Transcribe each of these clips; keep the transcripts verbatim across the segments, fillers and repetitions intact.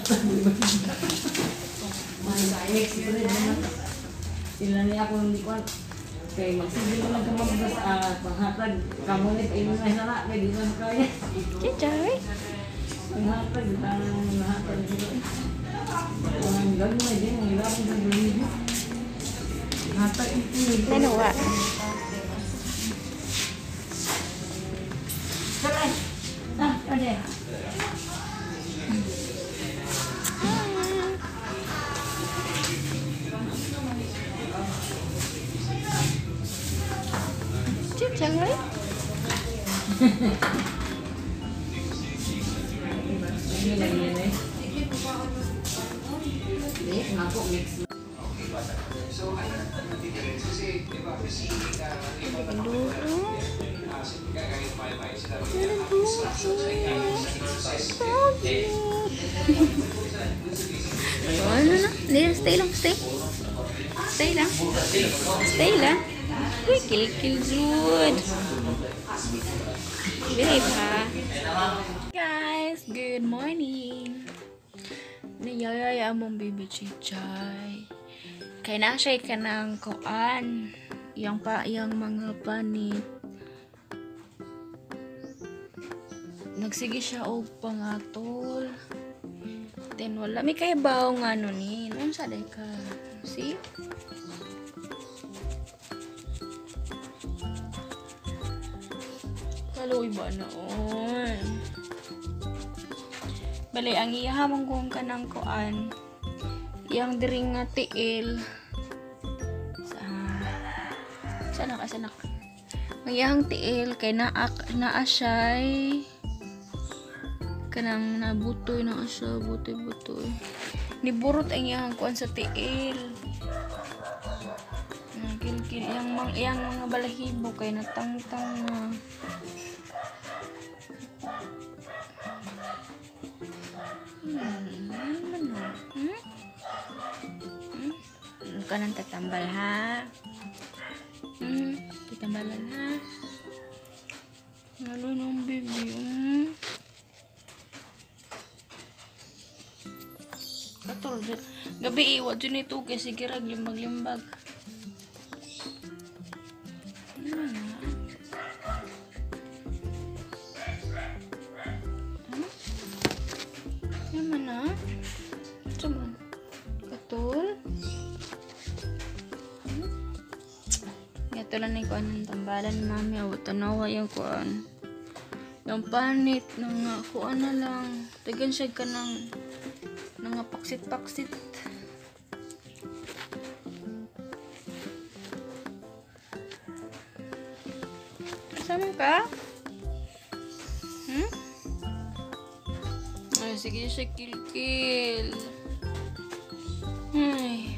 Masayek siguro naman. Sila niya ako hindi ko kay magsigil mo lang ka magbas ah panghatag kamo ni paingon na sana kay di man kaya. Chichay. Panghatag ang hatag dito. Ang gano'n na din ang hirap ng video. Hatag ito. Nanuwa. Sakay. Ah, ade. Chichay. Ini lagi ni. Ni ngaku mix. So, ano na kasi, di ba, kasi iba na ako gagawin pa yung bahay sila. Ano na? Stay lang, stay. Stay lang. Stay lang. Uy, kill-kill Jude. Behave ha. Guys, good morning. Nayayaya mong baby Chichay. Kaya na siya ka ng kuan. Yang pa, yang mga panit. Nagsige siya og pangatol. Then wala. May kaibaw nga nun eh. Ano sa day ka? See? Kaloy ba noon? Bali, ang iyahamang kong ka ng kuan. Yang diring nga tiil. Sa... Sana ka, sana ka. Ang iyahang tiil kay naak, naasyay. Kanang nabutoy na asya, butoy-butoy. Niburot ang iyang kuan sa tiil. Kil-kil yang mang iyang mga balahibo kay natangtang na. Hmm, ano? Hmm? Hmm? Ano ka nang tatambal ha? Hmm, tatambalan ha? Ano nung baby? Hmm? Katol, gabi iwa dyan ito kasi kirag limbag-limbag. Ano na? Ano? Ano na? Cuman. Katol? Ano? Gato lang na kuan ng tambalan ni mami. Awa tanawa yung kuan. Yung panit ng kuan na lang. Tagan siya ka ng nga paksit-paksit. Kasama ka? Hmm? Ay, sige siya kill-kill. Ay.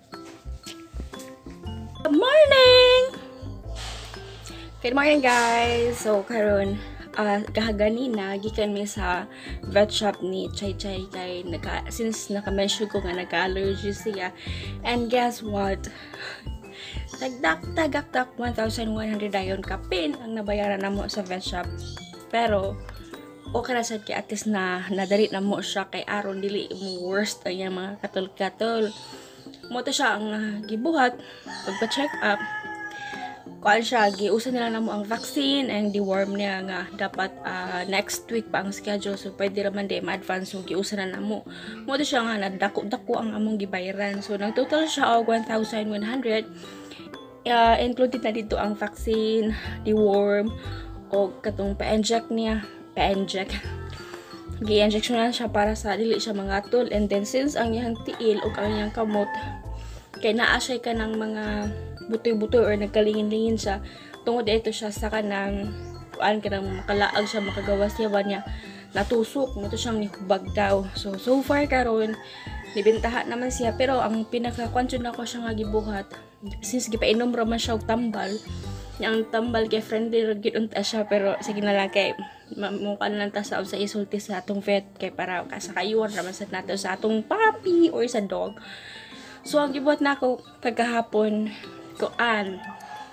Good morning! Good morning guys! So, karon Uh, kahaganina gikan mi sa vet shop ni CHICHAI kay naka, since naka-mention ko nga nagka-allergy siya, and guess what, tagdak tagak tak one thousand one hundred dayon kapin ang nabayaran namo sa vet shop, pero okay ra sad kay at least na nadali na mo siya kay aron dili mo worst ang mga katol-katol mo to siya ang uh, gibuhat pagpa-check up. Kuan siya, giusan nila na mo ang vaccine and deworm niya nga dapat uh, next week pa ang schedule, so pwede naman di ma-advance, so giusan na na mo mo to siya nga nadako-dako ang among gibayaran, so nag total siya og one thousand one hundred, uh, included na dito ang vaccine, deworm o katong pa-inject niya pa-inject gi-injection na siya para sa dili siya mangatol, and then since ang iyang tiil o ang iyang kamot kay naa siya ka ng mga butoy-butoy or nagkalingin-lingin siya, tungod ito siya sa kanang kuan kanang makalaag siya makagawas niya ba niya natusok mo to siyang nihubag daw. So so far karon nibintaha naman siya, pero ang pinaka-kwansyon nako siya nga gibuhat since gipainom ra man siya og tambal, yang tambal kay friendly ra gid unta siya, pero sige na lang kay mukha na lang ta sa sa isulti sa atong vet kay para kasakayuan ra man sad nato sa atong puppy or sa dog. So ang gibuhat nako pagkahapon kuan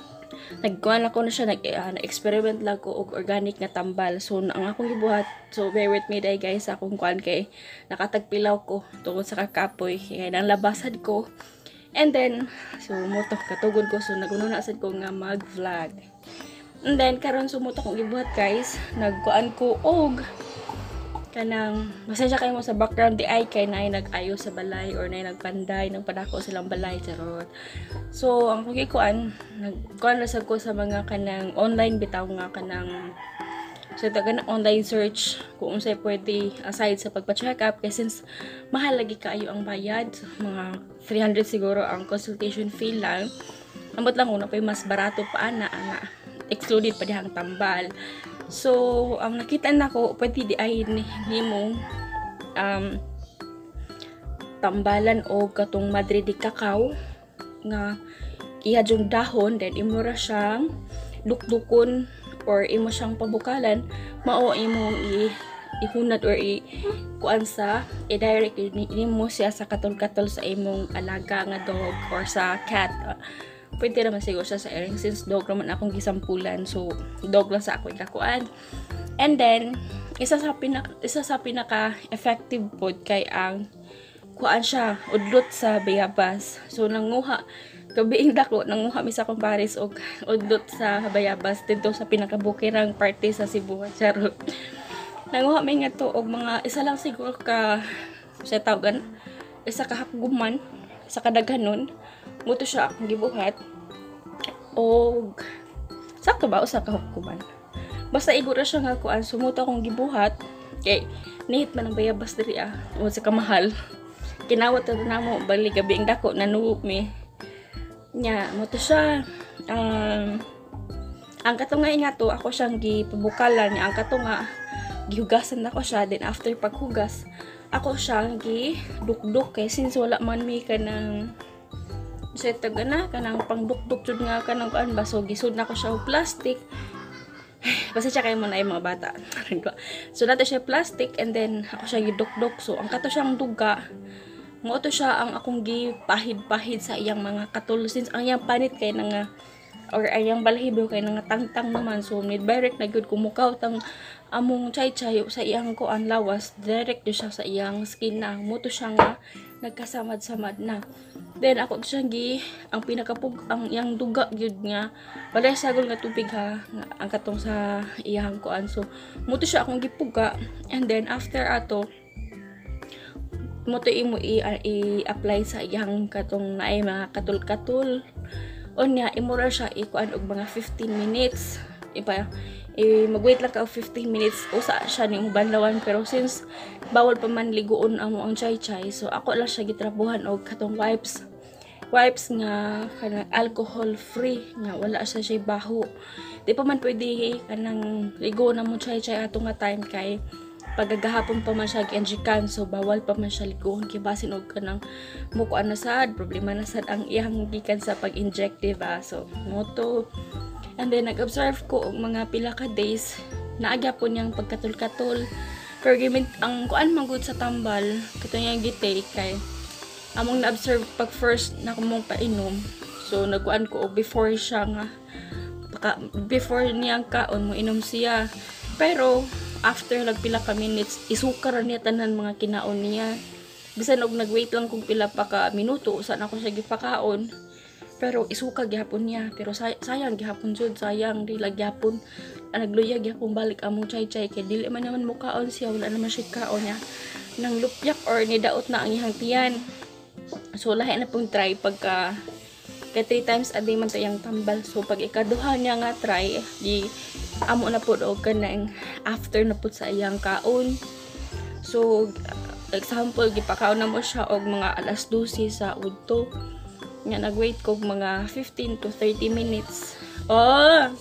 nagkuhan ako na siya, nag, uh, na-experiment lang ko og organic nga tambal. So, ang akong gibuhat, so bear with me day guys, akong kuhan kay nakatagpilaw ko tungkol sa kakapoy. Kaya nang labasan ko. And then, so muto, katugod ko. So, nagununasad ko nga mag-vlog. And then, karon sumuto kong gibuhat guys, nagkuhan ko og kanang masensya kayo mo sa background di ay kay nay nag-ayo sa balay or nay nagpanday nang padako silang balay charot. So ang kugikuan nagkuan na sad ko sa mga kanang online bitaw nga kanang sa so, taga online search kung unsay pwede aside sa pagpa-check up kasi since mahal lagi kaayo ang bayad, so, mga three hundred siguro ang consultation fee lang. Ambot lang una pa mas barato pa ana ana excluded pa dihang tambal. So, ang um, nakita na ko, pwede di ay ni, ni mo um, tambalan o katong madre di cacao nga ihad yung dahon, then imo ra siyang dukdukon or imo siyang pabukalan, mao imo i ihunad or i kuan sa i-direct nimo siya sa katol-katol sa imong alaga nga dog or sa cat. Pwede naman siguro siya sa airing since dog naman akong gisampulan, so dog lang sa ako ikakuan. And then isa sa pinaka isa sa pinaka effective pod kay ang kuan siya udlot sa bayabas. So nanguha kabiing dako nanguha mi sa comparis og udlot sa bayabas dito sa pinakabukirang parte sa Cebu charot. Nanguha mi nga to og mga isa lang siguro ka sa tawagan isa ka hakguman sa kadaghanon. Muto siya akong gibuhat og sakto ba usa ka hukuman basta igura siya nga kuan sumuto akong gibuhat kay nihit man ang bayabas diri ah o sa kamahal kinawat na namo bali gabi ang dako nanuop mi nya muto siya um, ang katunga nga to ako siyang gipabukalan niya ang katunga gihugasan ako siya then after paghugas ako siyang gidukduk kay since wala man mi kanang sa taga na kanang pangdukduk jud nga kanang kuan ba so gisud na ko siya og plastic basta siya kay mo na yung mga bata so nato siya plastic and then ako siya gidukduk so ang kato siyang duga mo to siya ang akong gipahid-pahid sa iyang mga katol since ang iyang panit kay nga or ang iyang balahibo kay nga tangtang naman so need direct na gyud kumukaw tang among chichay sa iyang kuan lawas direct do siya sa iyang skin na mo to siya nga nagkasamad-samad na. Then ako siya gi ang pinakapug ang iyang duga gyud nga balay sagol nga tubig ha nga, ang katong sa iyang kuan so mo to siya akong gipuga and then after ato mo to imo i-apply sa iyang katong naay mga katul-katul unya imo ra siya ikuan og mga fifteen minutes ipa i mag-wait lang ka fifteen minutes usa siya ni mo banlawan pero since bawal pa man liguon amo ang chichay so ako lang siya gitrabuhan og katong wipes wipes nga kanang alcohol free nga wala siya siya baho di pa man pwede kanang ligo na mo chichay ato nga time kay pagagahapon pa man siya gi-injekan so bawal pa man siya liguon kay basin og kanang mukuan na sad problema na sad ang iyang gikan sa pag-inject diba so moto. And then, nag-observe ko og mga pila ka days naagya po niyang pagkatul-katul. Pero gamit ang kuan manggod sa tambal, kato niyang gitake kay among na-observe pag first na kumong painom. So, nagkuan ko og before siya nga, baka, before niyang kaon mo inom siya. Pero, after nagpila ka minutes, isukar niya tanan mga kinaon niya. Bisan og nag-wait lang kung pila pa ka minuto, saan ako siya gipakaon. Pero isuka gyapon niya pero say sayang gyapon jud sayang dili gyapon nagluya gyapon balik among chichay kay dili man naman mukaon siya wala naman siya kaon niya nang lupyak or nidaot na ang iyang tiyan so lahi na pong try pagka kay three times a day man tayang tambal so pag ikaduha niya nga try di amo na pud og kanang after na pud sa iyang kaon so example gipakaon na mo siya og mga alas twelve sa udto nga nag-wait ko mga fifteen to thirty minutes. Oh!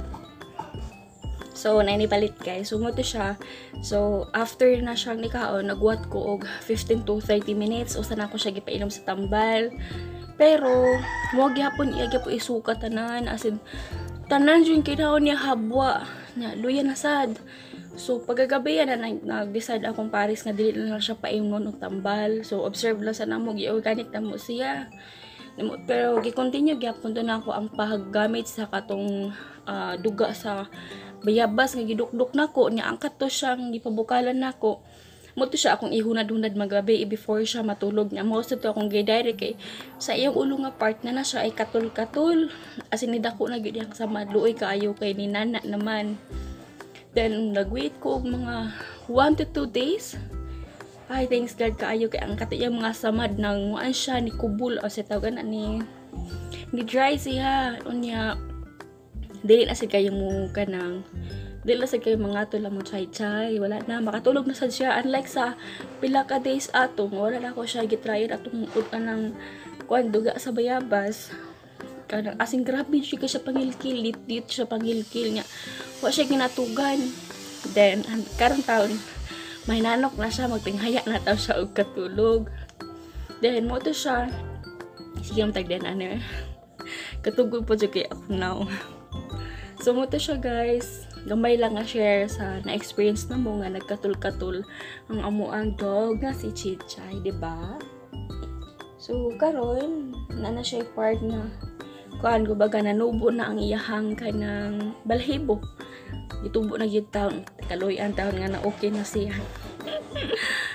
So, nainipalit guys. So, mo to siya. So, after na siyang nikaon, nagwat ko og fifteen to thirty minutes. Usa na ako siya gipainom sa tambal. Pero, mo gyapon iya gyapon isuka tanan. As in, tanan yung kinaon niya habwa. Nya, luya na sad. So, pagagabi yan na nag-decide akong paris nga dili na lang siya paimnon og tambal. So, observe lang sa namo. Gi-organic na mo siya. Pero gi-continue gyapon to na ako ang paggamit sa katong ah, duga sa bayabas nga gidukduk nako nya angkat to siyang gipabukalan nako. Mo to siya akong ihunad-hunad magabi before siya matulog nya. Mo to akong gi-direct kay sa iyang ulo nga part na na siya ay katul-katul. As in nidako na gyud yang sa madluoy kaayo kay ni nana naman. Then nag-wait ko og mga one to two days. Ay, thanks God kaayo kay ang kato yung mga samad nang muan siya ni kubul o sa tawagan na ni ni dry siya unya dili na sad kayo mo kanang dili na sad kayo mga tula mo chai-chai wala na makatulog na sad siya unlike sa pila ka days ato wala na ako siya gitryer atong anang kuan duga sa bayabas kanang asing grabe siya siya pangilkil lit-lit siya pangilkil niya wa siya ginatugan then karong taon may nanok na siya, magtinghaya na tayo siya og katulog. Then, mo to siya, sige mo tagdan, ano, katugod po dyan kay ako now. So, mo to siya guys, gamay lang nga share sa na-experience na mo nga nagkatul-katul ang amuang dog na si Chichai, diba? So, karon na na siya part na kuan ko baga nanubo na ang iyahang kanang balhibo. Itubo na gyud taon, kaloy ang taon nga na okay na siya.